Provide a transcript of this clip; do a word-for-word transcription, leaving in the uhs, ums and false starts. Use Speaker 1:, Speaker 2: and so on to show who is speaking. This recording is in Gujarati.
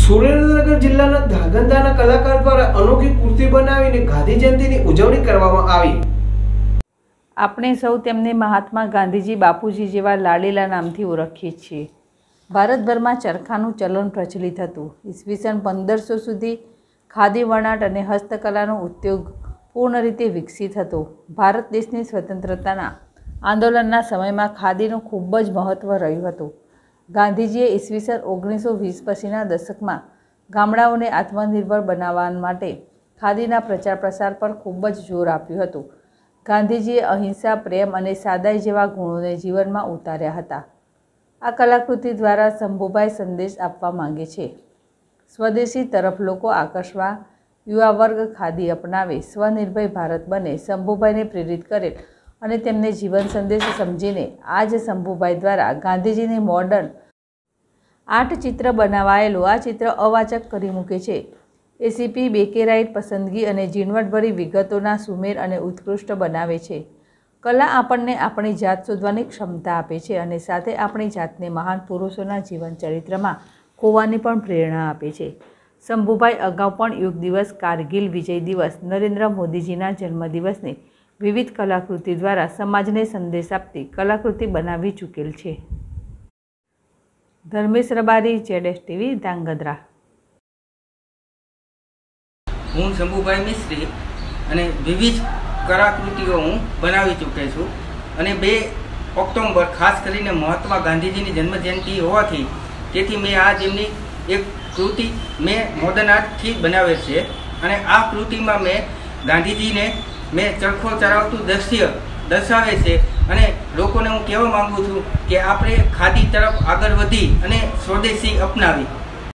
Speaker 1: સુરેન્દ્રનગર જિલ્લાના ધાંગધ્રાના કલાકાર દ્વારા અનોખી કૃતિ બનાવીને ગાંધી જયંતિની ઉજવણી કરવામાં આવી।
Speaker 2: આપણે સૌ તેમને મહાત્મા ગાંધીજી બાપુજી જેવા લાડીલા નામથી ઓળખીએ છીએ। ભારતભરમાં ચરખાનું ચલણ પ્રચલિત હતું। ઈસવીસન પંદરસો સુધી ખાદી વણાટ અને હસ્તકલાનો ઉદ્યોગ પૂર્ણ રીતે વિકસિત હતો। ભારત દેશની સ્વતંત્રતાના આંદોલનના સમયમાં ખાદીનું ખૂબ જ મહત્ત્વ રહ્યું હતું। ગાંધીજીએ ઈસવીસન ઓગણીસો વીસ પછીના દશકમાં ગામડાઓને આત્મનિર્ભર બનાવવા માટે ખાદીના પ્રચાર પ્રસાર પર ખૂબ જ જોર આપ્યું હતું। ગાંધીજીએ અહિંસા, પ્રેમ અને સાદાઈ જેવા ગુણોને જીવનમાં ઉતાર્યા હતા। આ કલાકૃતિ દ્વારા શંભુભાઈ સંદેશ આપવા માંગે છે। સ્વદેશી તરફ લોકો આકર્ષવા, યુવા વર્ગ ખાદી અપનાવે, સ્વનિર્ભર ભારત બને, શંભુભાઈને પ્રેરિત કરેલ અને તેમને જીવન સંદેશ સમજીને આ જ શંભુભાઈ દ્વારા ગાંધીજીની મોડર્ન આર્ટ ચિત્ર બનાવાયેલું આ ચિત્ર અવાચક કરી મૂકે છે। એસીપી બેકેરાઇટ પસંદગી અને ઝીણવટભરી વિગતોના સુમેળ અને ઉત્કૃષ્ટ બનાવે છે। કલા આપણને આપણી જાત શોધવાની ક્ષમતા આપે છે અને સાથે આપણી જાતને મહાન પુરુષોના જીવન ચરિત્રમાં ખોવાની પણ પ્રેરણા આપે છે। શંભુભાઈ અગાઉ પણ યોગ દિવસ, કારગિલ વિજય દિવસ, નરેન્દ્ર મોદીજીના જન્મદિવસની વિવિધ કલાકૃતિ દ્વારા સમાજને સંદેશ આપતી કલાકૃતિ બનાવી ચૂકેલ છે। ધર્મેશ રબારી, જેડેશ ટીવી, ધાંગધ્રા।
Speaker 3: હું શંભુભાઈ મિસ્ત્રી અને વિવિધ કલાકૃતિઓ હું બનાવી ચૂક્યો છું અને બે ઓક્ટોબર ખાસ કરીને મહાત્મા ગાંધીજીની જન્મજયંતિ હોવાથી તેથી મેં આ જેમની એક કૃતિ મેં મોડર્ન આર્ટથી બનાવેલ છે અને આ કૃતિમાં મેં ગાંધીજીને મેં ચરખો ચરાવતું દ્રશ્ય દર્શાવે છે અને લોકોને હું કહેવા માગું છું કે આપણે ખાદી તરફ આગળ વધી અને સ્વદેશી અપનાવી।